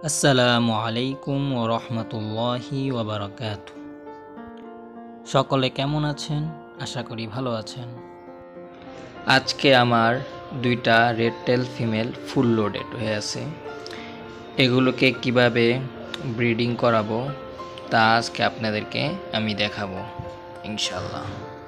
আসসালামু আলাইকুম ওয়া রাহমাতুল্লাহি ওয়া বারাকাতুহু। সকলে কেমন আছেন? আশা করি ভালো আছেন। আজকে আমার দুইটা red tail female full loaded হয়ে আছে। এগুলোকে কিভাবে ব্রিডিং করাবো তা আজকে আপনাদেরকে আমি দেখাবো ইনশাআল্লাহ।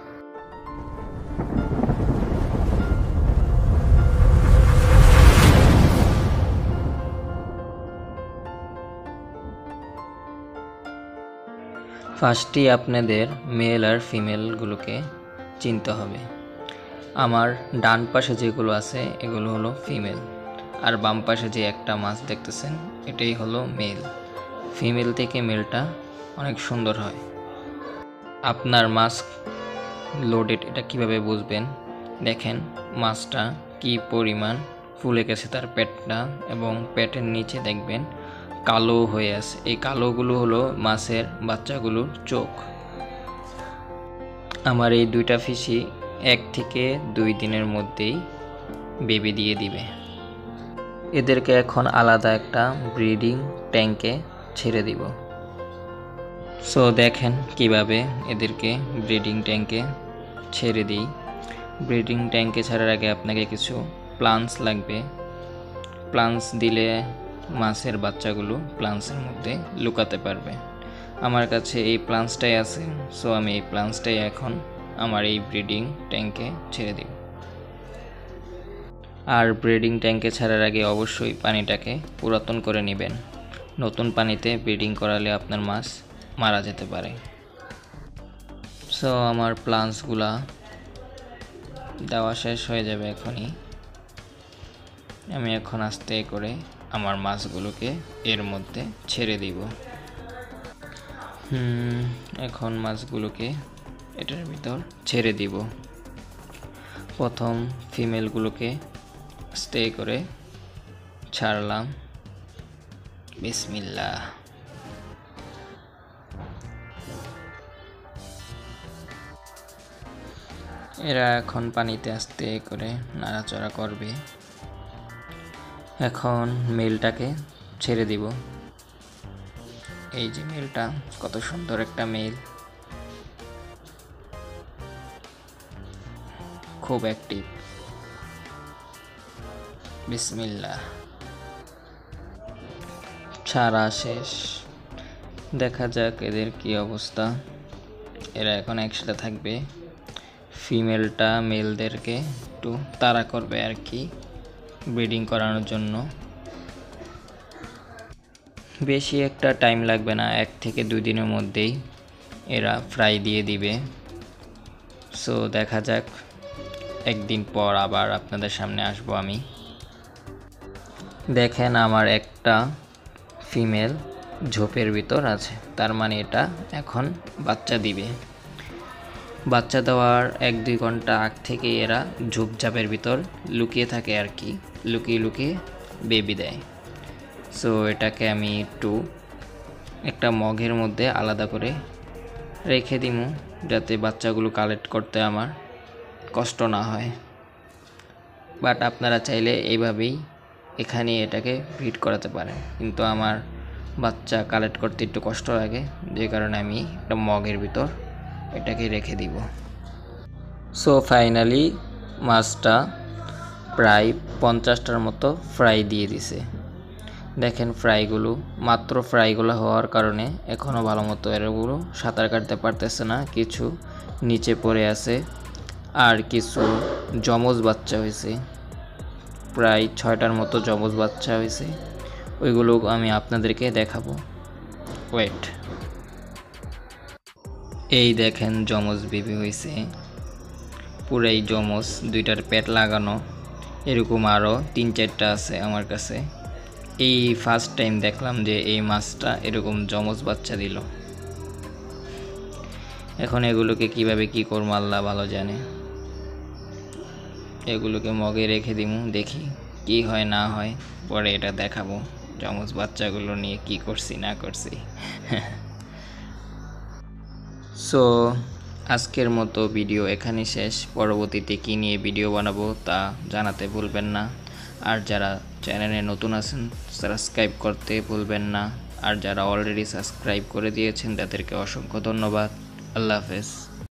ফার্স্টে আপনাদের মেল আর ফিমেলগুলোকে চিনতে হবে। আমার ডান পাশে যেগুলো আছে এগুলো হলো ফিমেল, আর বাম পাশে যে একটা মাছ দেখতেছেন এটাই হলো মেল। ফিমেল থেকে মেলটা অনেক সুন্দর হয়। আপনার মাছ লোডেড এটা কিভাবে বুঝবেন? দেখেন মাছটা কি পরিমাণ ফুলে গেছে তার পেটটা, এবং পেটের নিচে দেখবেন কালো হয়ে আছে। এই কালোগুলো হলো মাছের বাচ্চাগুলোর চোখ। আমার এই দুইটা ফিশই 1 থেকে 2 দিনের মধ্যেই বেবি দিয়ে দিবে। এদেরকে এখন আলাদা একটা ব্রিডিং ট্যাঙ্কে ছেড়ে দিব। সো দেখেন কিভাবে এদেরকে ব্রিডিং ট্যাঙ্কে ছেড়ে দিই। ব্রিডিং ট্যাঙ্কে ছাড়ার আগে আপনাকে কিছু প্লান্টস লাগবে। প্লান্টস দিলে মাছের বাচ্চাগুলো প্লান্টসের মধ্যে লুকাতে পারবে। আমার কাছে এই প্লান্টসটাই আছে, সো আমি এই প্লান্টসটাই এখন আমার এই ব্রিডিং ট্যাঙ্কে ছেড়ে দিব। আর ব্রিডিং ট্যাঙ্কে ছাড়ার আগে অবশ্যই পানিটাকে পুরাতন করে নেবেন। নতুন পানিতে ব্রিডিং করালে আপনার মাছ মারা যেতে পারে। সো আমার প্লান্টসগুলা দেওয়া শেষ হয়ে যাবে এখনই। আমি এখন আস্তে করে আমার মাছগুলোকে এর মধ্যে ছেড়ে দিব। এখন মাছগুলোকে এটার ভিতর ছেড়ে দিব। প্রথম ফিমেলগুলোকে আস্তে করে ছাড়লাম। বিসমিল্লাহ। এরা এখন পানিতে আস্তে করে নাড়াচড়া করবে। এখন মেলটাকে ছেড়ে দিব। এই যে মেলটা, কত সুন্দর একটা মেল, খুব অ্যাক্টিভ। বিসমিল্লাহ। ছাড়া শেষ। দেখা যাক এদের কি অবস্থা। এরা এখন একসাথে থাকবে। ফিমেলটা মেলদেরকে একটু তাড়া করবে আর কি, ব্রিডিং করানোর জন্য। বেশি একটা টাইম লাগবে না, 1 থেকে 2 দিনের মধ্যেই এরা ফ্রাই দিয়ে দিবে। সো দেখা যাক, একদিন পর আবার আপনাদের সামনে আসবো আমি। দেখেন আমার একটা ফিমেল ঝোপের ভিতর আছে, তার মানে এটা এখন বাচ্চা দিবে। বাচ্চা দেওয়ার 1-2 ঘন্টা আগ থেকে এরা ঝোপঝাপের ভিতর লুকিয়ে থাকে আর কি, লুকিয়ে লুকিয়ে বেবি দেয়। সো এটাকে আমি একটু একটা মগের মধ্যে আলাদা করে রেখে দিব, যাতে বাচ্চাগুলো কালেক্ট করতে আমার কষ্ট না হয়। বাট আপনারা চাইলে এইভাবেই এখানে এটাকে ব্রিড করাতে পারেন, কিন্তু আমার বাচ্চা কালেক্ট করতে একটু কষ্ট লাগে, যে কারণে আমি একটা মগের ভিতর এটাকে রেখে দিব। সো ফাইনালি মাছটা প্রায় 50টার মতো ফ্রাই দিয়ে দিছে। দেখেন ফ্রাইগুলো, মাত্র ফ্রাইগুলো হওয়ার কারণে এখনও ভালো মতো এরগুলো সাঁতার কাটতে পারতেছে না, কিছু নিচে পড়ে আছে। আর কিছু যমজ বাচ্চা হয়েছে, প্রায় 6টার মতো যমজ বাচ্চা হয়েছে। ওইগুলো আমি আপনাদেরকে দেখাবো। ওয়েট, এই দেখেন যমজ বেবি হয়েছে, পুরাই যমজ, 2টার পেট লাগানো। এরকম আরও 3-4টা আছে আমার কাছে। এই ফার্স্ট টাইম দেখলাম যে এই মাছটা এরকম যমজ বাচ্চা দিল। এখন এগুলোকে কিভাবে কি করবো আল্লাহ ভালো জানে। এগুলোকে মগে রেখে দিমু, দেখি কি হয় না হয়, পরে এটা দেখাবো যমজ বাচ্চাগুলো নিয়ে কি করছি না করছি। সো আজকের মতো ভিডিও এখানে শেষ। পরবর্তীতে কী নিয়ে ভিডিও বানাবো তা জানাতে ভুলবেন না। আর যারা চ্যানেলে নতুন আছেন সাবস্ক্রাইব করতে ভুলবেন না। আর যারা অলরেডি সাবস্ক্রাইব করে দিয়েছেন তাদেরকে অসংখ্য ধন্যবাদ। আল্লাহ হাফেজ।